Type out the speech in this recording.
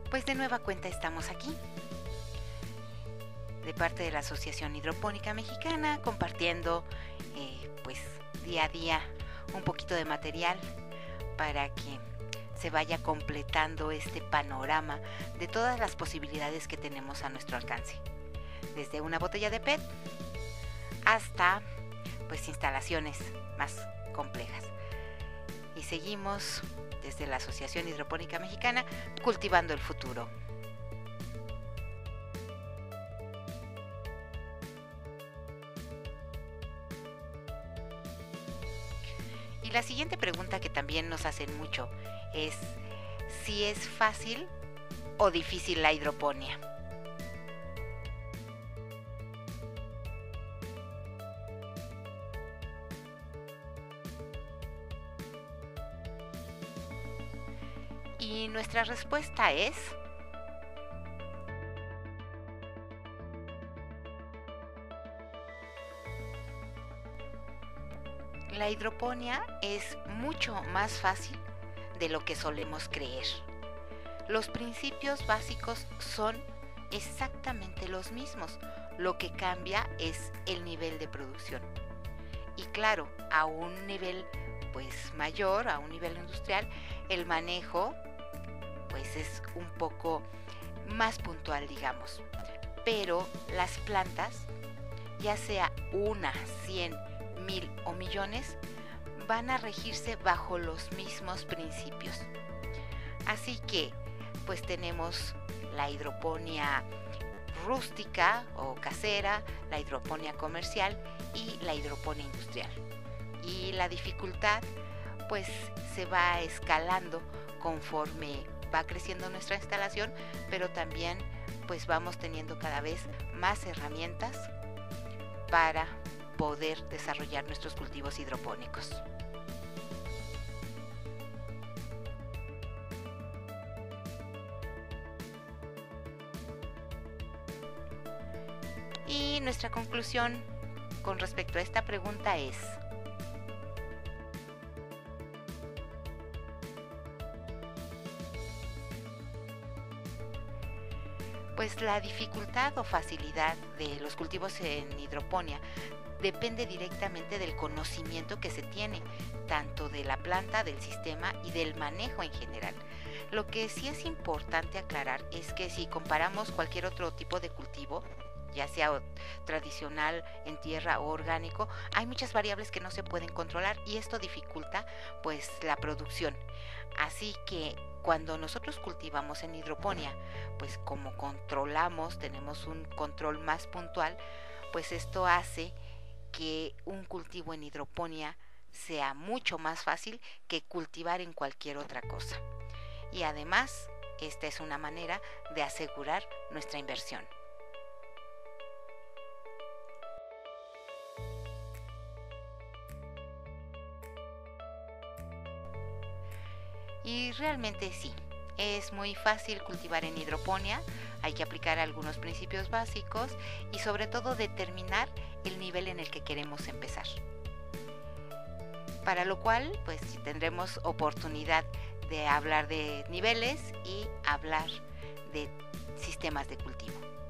Pues de nueva cuenta estamos aquí, de parte de la Asociación Hidropónica Mexicana, compartiendo pues día a día un poquito de material para que se vaya completando este panorama de todas las posibilidades que tenemos a nuestro alcance, desde una botella de PET hasta pues instalaciones más complejas. Y seguimos desde la Asociación Hidropónica Mexicana cultivando el futuro. Y la siguiente pregunta que también nos hacen mucho es si es fácil o difícil la hidroponía. Y nuestra respuesta es: la hidroponía es mucho más fácil de lo que solemos creer. Los principios básicos son exactamente los mismos. Lo que cambia es el nivel de producción. Y claro, a un nivel pues mayor, a un nivel industrial, el manejo pues es un poco más puntual, digamos. Pero las plantas, ya sea una, 100, 1000 o millones, van a regirse bajo los mismos principios. Así que pues tenemos la hidroponía rústica o casera, la hidroponía comercial y la hidroponía industrial. Y la dificultad pues se va escalando conforme va creciendo nuestra instalación, pero también pues vamos teniendo cada vez más herramientas para poder desarrollar nuestros cultivos hidropónicos. Y nuestra conclusión con respecto a esta pregunta es: pues la dificultad o facilidad de los cultivos en hidroponía depende directamente del conocimiento que se tiene, tanto de la planta, del sistema y del manejo en general. Lo que sí es importante aclarar es que si comparamos cualquier otro tipo de cultivo, ya sea tradicional, en tierra o orgánico, hay muchas variables que no se pueden controlar y esto dificulta pues la producción. Así que cuando nosotros cultivamos en hidroponía, pues como controlamos, tenemos un control más puntual, pues esto hace que un cultivo en hidroponía sea mucho más fácil que cultivar en cualquier otra cosa. Y además, esta es una manera de asegurar nuestra inversión. Y realmente sí, es muy fácil cultivar en hidroponía, hay que aplicar algunos principios básicos y sobre todo determinar el nivel en el que queremos empezar. Para lo cual, pues tendremos oportunidad de hablar de niveles y hablar de sistemas de cultivo.